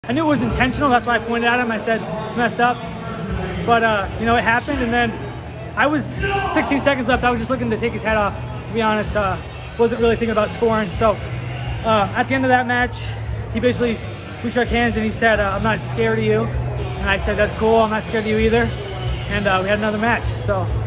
I knew it was intentional. That's why I pointed at him. I said, it's messed up. But, you know, it happened. And then I was 16 seconds left. I was just looking to take his head off, to be honest. Wasn't really thinking about scoring. So at the end of that match, we shook hands and he said, I'm not scared of you. And I said, that's cool. I'm not scared of you either. And we had another match. So